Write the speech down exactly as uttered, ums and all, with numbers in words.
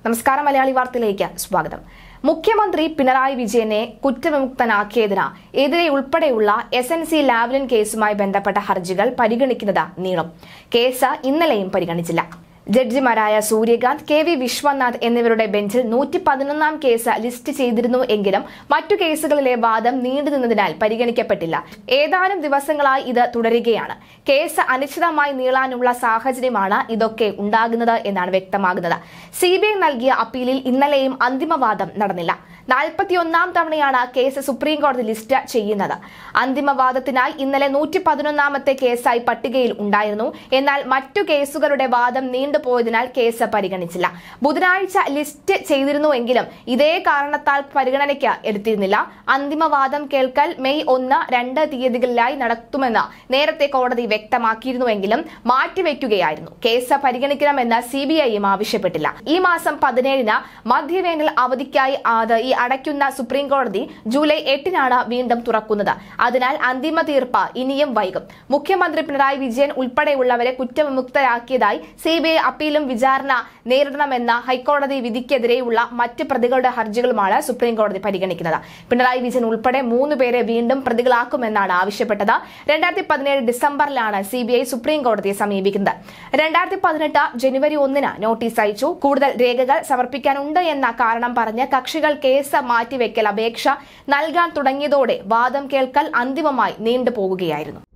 നമസ്കാരം. മലയാളി വാർത്തയിലേക്ക് സ്വാഗതം. മുഖ്യമന്ത്രി പിണറായി വിജയനെ കുറ്റവിമുക്തനാക്കിയതിന് എതിരെ ഉൾപ്പെടെയുള്ള എസ് എൻ സി ലാവ്ലിൻ കേസുമായി ബന്ധപ്പെട്ട ഹർജികൾ പരിഗണിക്കുന്നത് നീളും. കേസ് ഇന്നലെയും പരിഗണിച്ചില്ല. ജഡ്ജിമാരായ സൂര്യകാന്ത്, കെ വി വിശ്വനാഥ് എന്നിവരുടെ ബെഞ്ചിൽ നൂറ്റി പതിനൊന്നാം കേസ് ലിസ്റ്റ് ചെയ്തിരുന്നു എങ്കിലും മറ്റു കേസുകളിലെ വാദം നീണ്ടുനിന്നതിനാൽ പരിഗണിക്കപ്പെട്ടില്ല. ഏതാനും ദിവസങ്ങളായി ഇത് തുടരുകയാണ്. കേസ് അനിശ്ചിതമായി നീളാനുള്ള സാഹചര്യമാണ് ഇതൊക്കെ ഉണ്ടാകുന്നത് എന്നാണ് വ്യക്തമാകുന്നത്. സി ബി ഐ നൽകിയ അപ്പീലിൽ ഇന്നലെയും അന്തിമവാദം നടന്നില്ല. നാൽപ്പത്തിയൊന്നാം തവണയാണ് കേസ് സുപ്രീം കോടതി ലിസ്റ്റ് ചെയ്യുന്നത്. അന്തിമവാദത്തിനായി ഇന്നലെ നൂറ്റി പതിനൊന്നാമത്തെ കേസായി പട്ടികയിൽ ഉണ്ടായിരുന്നു. എന്നാൽ മറ്റു കേസുകളുടെ വാദം നീണ്ടുപോയതിനാൽ കേസ് പരിഗണിച്ചില്ല. ബുധനാഴ്ച ലിസ്റ്റ് ചെയ്തിരുന്നുവെങ്കിലും ഇതേ കാരണത്താൽ പരിഗണനയ്ക്ക് എടുത്തിരുന്നില്ല. അന്തിമവാദം കേൾക്കൽ മെയ് ഒന്ന് രണ്ട് തീയതികളിലായി നടത്തുമെന്ന് നേരത്തെ കോടതി വ്യക്തമാക്കിയിരുന്നുവെങ്കിലും മാറ്റിവെക്കുകയായിരുന്നു. കേസ് പരിഗണിക്കണമെന്ന് സി ബി ഐയും ആവശ്യപ്പെട്ടില്ല. ഈ മാസം പതിനേഴിന് മധ്യവേനൽ അവധിക്കായി അത് ഈ അടയ്ക്കുന്ന സുപ്രീം കോടതി ജൂലൈ എട്ടിനാണ് വീണ്ടും തുറക്കുന്നത്. അതിനാൽ അന്തിമ തീർപ്പ് ഇനിയും വൈകും. മുഖ്യമന്ത്രി പിണറായി വിജയൻ ഉൾപ്പെടെയുള്ളവരെ കുറ്റവിമുക്തരാക്കിയതായി സി ബി ഐ അപ്പീലും വിചാരണ നേരിടണമെന്ന ഹൈക്കോടതി വിധിക്കെതിരെയുള്ള മറ്റ് പ്രതികളുടെ ഹർജികളുമാണ് സുപ്രീം കോടതി പരിഗണിക്കുന്നത്. പിണറായി വിജയൻ ഉൾപ്പെടെ മൂന്ന് പേരെ വീണ്ടും പ്രതികളാക്കുമെന്നാണ് ആവശ്യപ്പെട്ടത്. രണ്ടായിരത്തി പതിനേഴ് ഡിസംബറിലാണ് സി ബി ഐ സുപ്രീം കോടതിയെ സമീപിക്കുന്നത്. രണ്ടായിരത്തി പതിനെട്ട് ജനുവരി ഒന്നിന് നോട്ടീസ് അയച്ചു. കൂടുതൽ രേഖകൾ സമർപ്പിക്കാനുണ്ട് എന്ന കാരണം പറഞ്ഞ് കക്ഷികൾ കേസ് മാറ്റിവെക്കൽ അപേക്ഷ നൽകാൻ തുടങ്ങിയതോടെ വാദം കേൾക്കൽ അന്തിമമായി നീണ്ടുപോകുകയായിരുന്നു.